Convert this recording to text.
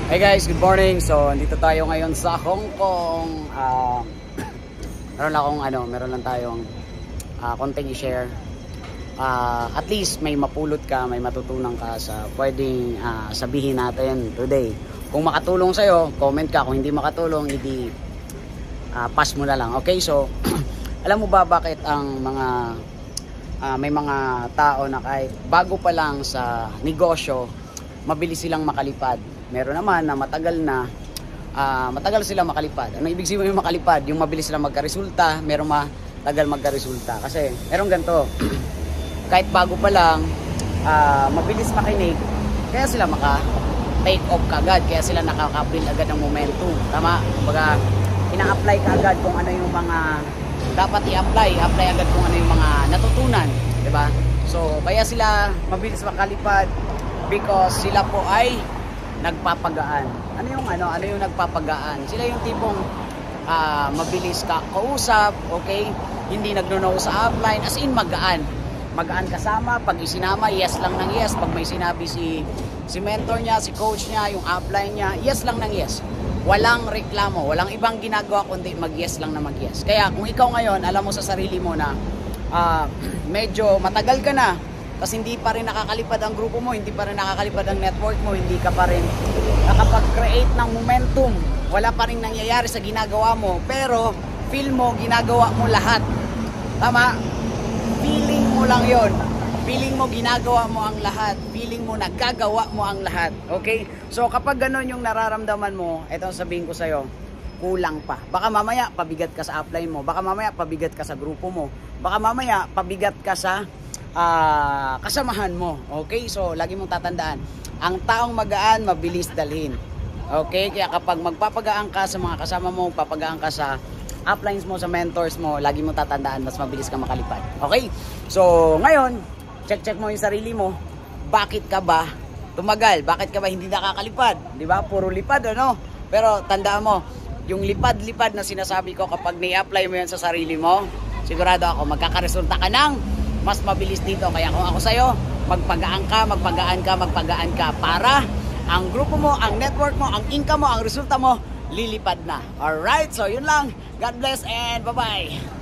Hey guys, good morning. So, andito tayo ngayon sa Hong Kong. Meron lang tayong konting i-share. At least may mapulot ka, may matutunan ka sa pwedeng sabihin natin today. Kung makatulong sa'yo, comment ka. Kung hindi makatulong, hindi pass mo na lang. Okay, so alam mo ba bakit ang may mga tao na kahit bago pa lang sa negosyo, mabilis silang makalipad? Meron naman na matagal silang makalipad. Ano ibig sabihin yung makalipad? Yung mabilis silang magkaresulta, meron matagal magkaresulta. Kasi meron ganito, kahit bago pa lang, mabilis makinig, kaya sila maka-take off kagad, kaya sila nakaka-build agad ng momentum. Tama? Kumbaga, ina-apply ka agad kung ano yung mga dapat i-apply agad kung ano yung mga natutunan. Diba? So, kaya sila mabilis makalipad because sila po ay nagpapagaan. Ano yung nagpapagaan? Sila yung tipong mabilis ka kausap, okay? Hindi nagno-no sa upline, as in magaan. Magaan kasama, pag isinama, yes lang ng yes. Pag may sinabi si mentor niya, si coach niya, yung upline niya, yes lang ng yes. Walang reklamo, walang ibang ginagawa kundi mag-yes lang na mag-yes. Kaya kung ikaw ngayon, alam mo sa sarili mo na medyo matagal ka na, tapos hindi pa rin nakakalipad ang grupo mo, hindi pa rin nakakalipad ang network mo, hindi ka pa rin nakapag-create ng momentum, wala pa rin nangyayari sa ginagawa mo, pero feel mo, ginagawa mo lahat. Tama? Feeling mo lang yon. Feeling mo, ginagawa mo ang lahat. Feeling mo, nagagawa mo ang lahat. Okay? So, kapag ganun yung nararamdaman mo, eto sabihin ko sa'yo, kulang pa. Baka mamaya, pabigat ka sa upline mo. Baka mamaya, pabigat ka sa grupo mo. Baka mamaya, pabigat ka sa kasamahan mo. Okay? So, lagi mong tatandaan, ang taong magaan, mabilis dalhin. Okay? Kaya kapag magpapagaan ka sa mga kasama mo, papagaan ka sa uplines mo, sa mentors mo, lagi mong tatandaan, mas mabilis ka makalipad. Okay? So, ngayon, check mo yung sarili mo. Bakit ka ba tumagal? Bakit ka ba hindi nakakalipad? Di ba? Puro lipad, ano? Pero tandaan mo, yung lipad-lipad na sinasabi ko, kapag ni-apply mo yan sa sarili mo, sigurado ako, magkakaresulta ka ng mas mabilis dito. Kaya kung ako sa'yo, magpagaan ka para ang grupo mo, ang network mo, ang income mo, ang resulta mo, lilipad na. Alright, so yun lang. God bless and bye-bye.